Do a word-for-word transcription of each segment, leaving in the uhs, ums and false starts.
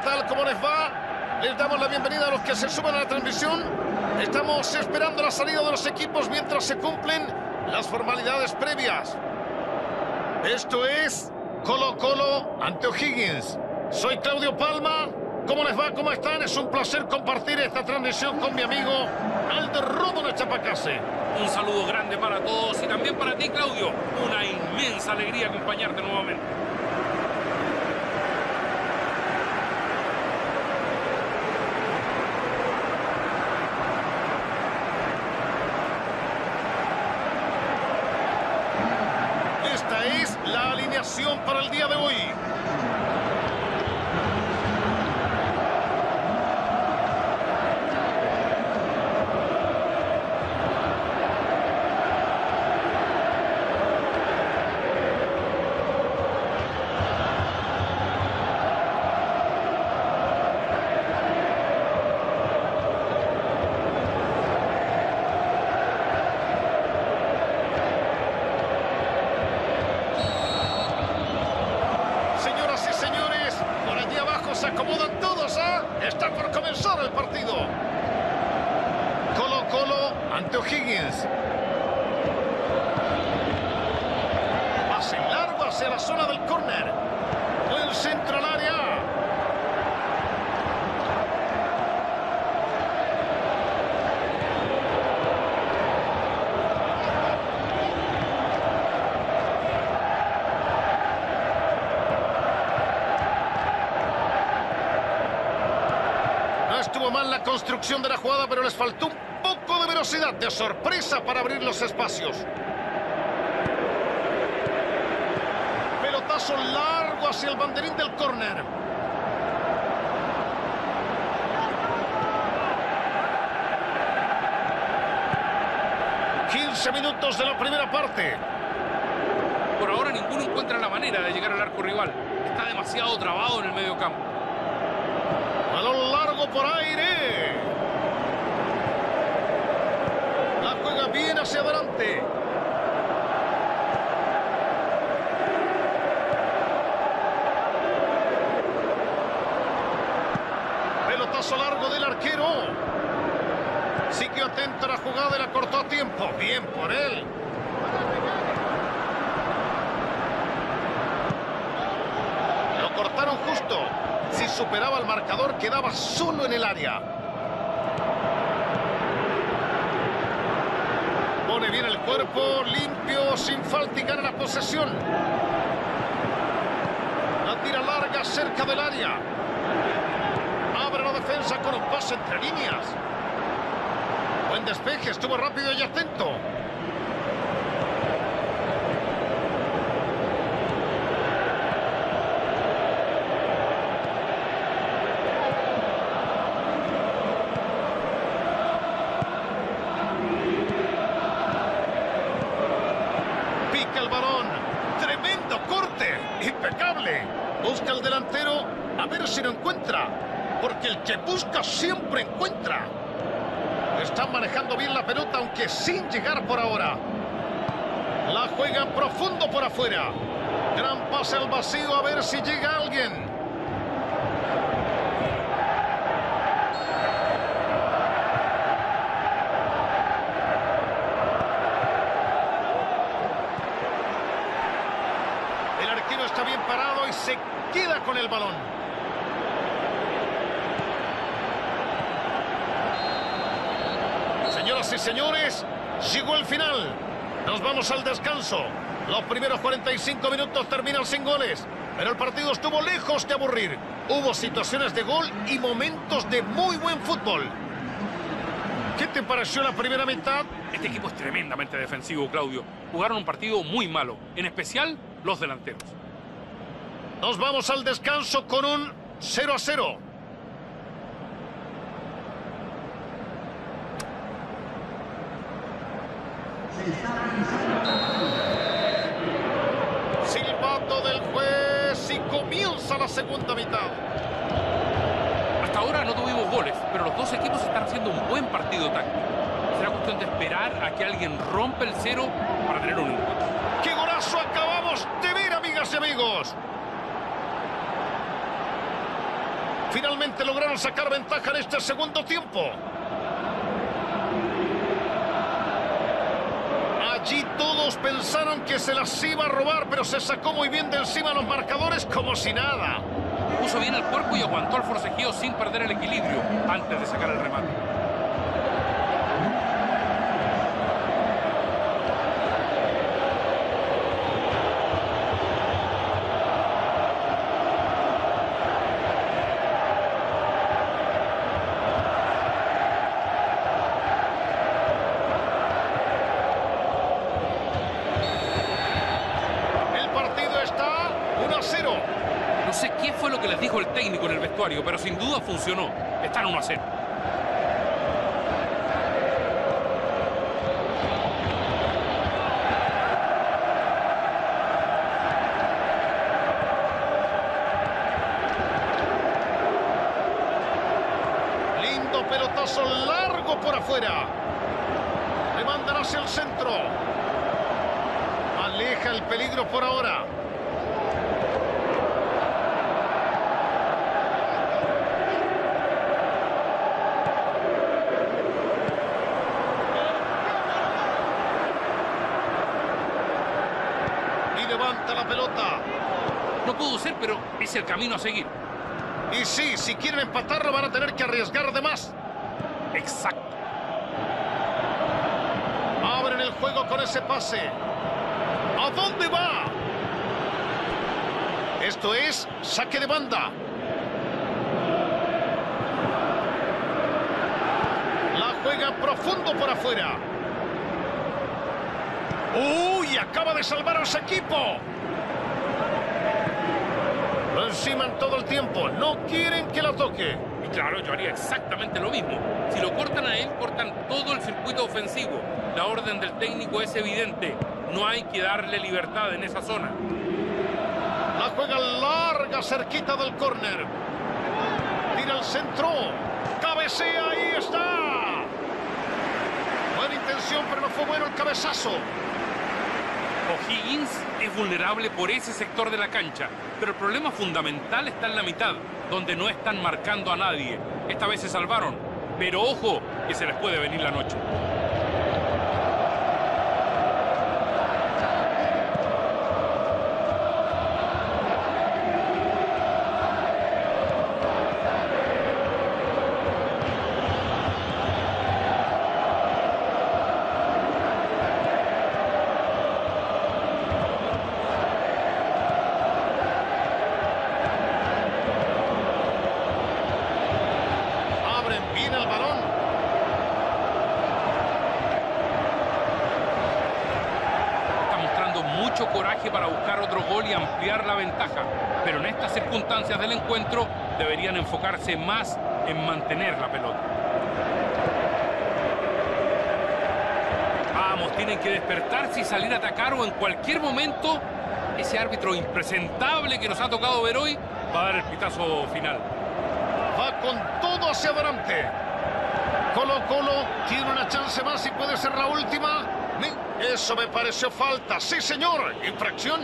tal? ¿Cómo les va? Les damos la bienvenida a los que se suman a la transmisión. Estamos esperando la salida de los equipos mientras se cumplen las formalidades previas. Esto es Colo-Colo ante O'Higgins. Soy Claudio Palma. ¿Cómo les va? ¿Cómo están? Es un placer compartir esta transmisión con mi amigo Aldo Rodo de Chapacase. Un saludo grande para todos y también para ti, Claudio. Una inmensa alegría acompañarte nuevamente. Esta es la alineación para el día de hoy. Se acomodan todos, ¿ah? ¿eh? Está por comenzar el partido. Colo-Colo ante O'Higgins. Pase largo hacia la zona del córner. Buen centro al área. Estuvo mal la construcción de la jugada, pero les faltó un poco de velocidad, de sorpresa para abrir los espacios. Pelotazo largo hacia el banderín del córner. quince minutos de la primera parte. Por ahora ninguno encuentra la manera de llegar al arco rival. Está demasiado trabado en el medio campo. Balón largo por aire. La juega bien hacia adelante. Pelotazo largo del arquero. Siguió atento a la jugada y la cortó a tiempo. Bien por él. Lo cortaron justo. Si superaba el marcador, quedaba solo en el área. Pone bien el cuerpo, limpio, sin falta y gana la posesión. La tira larga cerca del área. Abre la defensa con un pase entre líneas. Buen despeje, estuvo rápido y atento. El balón, tremendo corte, impecable. Busca el delantero, a ver si lo encuentra, porque el que busca siempre encuentra. Están manejando bien la pelota, aunque sin llegar por ahora. La juegan profundo por afuera. Gran pase al vacío, a ver si llega alguien. Está bien parado y se queda con el balón. Señoras y señores, llegó el final. Nos vamos al descanso. Los primeros cuarenta y cinco minutos terminan sin goles, pero el partido estuvo lejos de aburrir. Hubo situaciones de gol y momentos de muy buen fútbol. ¿Qué te pareció la primera mitad? Este equipo es tremendamente defensivo, Claudio. Jugaron un partido muy malo, en especial los delanteros. Nos vamos al descanso con un cero a cero. Silbato del juez y comienza la segunda mitad. Hasta ahora no tuvimos goles, pero los dos equipos están haciendo un buen partido táctico. Será cuestión de esperar a que alguien rompa el cero para tener un encuentro. ¡Qué golazo acabamos de ver, amigas y amigos! Finalmente lograron sacar ventaja en este segundo tiempo. Allí todos pensaron que se las iba a robar, pero se sacó muy bien de encima los marcadores como si nada. Puso bien el cuerpo y aguantó el forcejeo sin perder el equilibrio antes de sacar el remate. No sé qué fue lo que les dijo el técnico en el vestuario, pero sin duda funcionó. Están uno a cero. Lindo pelotazo largo por afuera. Le mandan hacia el centro. Aleja el peligro por ahora. Levanta la pelota. No pudo ser, pero es el camino a seguir. Y sí, si quieren empatarlo van a tener que arriesgar de más. Exacto. Abren el juego con ese pase. ¿A dónde va? Esto es saque de banda. La juega profundo por afuera. ¡Uy! Acaba de salvar a su equipo. Lo enciman todo el tiempo. No quieren que la toque. Y claro, yo haría exactamente lo mismo. Si lo cortan a él, cortan todo el circuito ofensivo. La orden del técnico es evidente. No hay que darle libertad en esa zona. La juega larga, cerquita del córner. Tira al centro. Cabecea, ahí está. Buena intención, pero no fue bueno el cabezazo. O'Higgins es vulnerable por ese sector de la cancha, pero el problema fundamental está en la mitad, donde no están marcando a nadie. Esta vez se salvaron, pero ojo que se les puede venir la noche. Coraje para buscar otro gol y ampliar la ventaja, pero en estas circunstancias del encuentro deberían enfocarse más en mantener la pelota. Vamos, tienen que despertarse y salir a atacar, o en cualquier momento ese árbitro impresentable que nos ha tocado ver hoy va a dar el pitazo final. Va con todo hacia adelante. Colo Colo tiene una chance más y puede ser la última. Eso me pareció falta. Sí, señor. Infracción.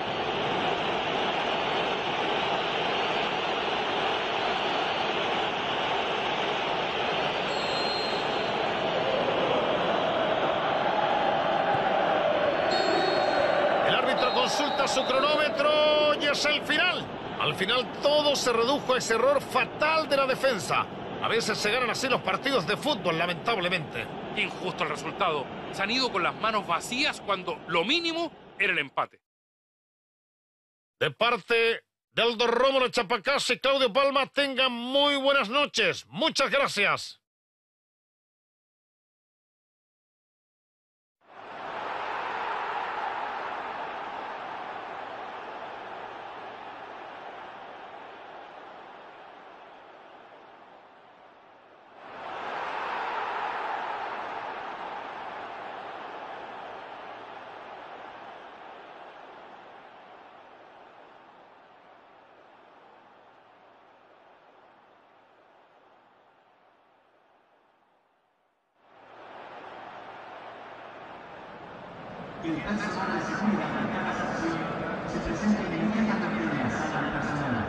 El árbitro consulta su cronómetro y es el final. Al final todo se redujo a ese error fatal de la defensa. A veces se ganan así los partidos de fútbol, lamentablemente. Injusto el resultado. Se han ido con las manos vacías cuando lo mínimo era el empate. De parte de Aldo Rómulo Chapacase y Claudio Palma, tengan muy buenas noches. Muchas gracias. En tal semana se cuida en cada sección, se presenta inmediatamente en la sala personal.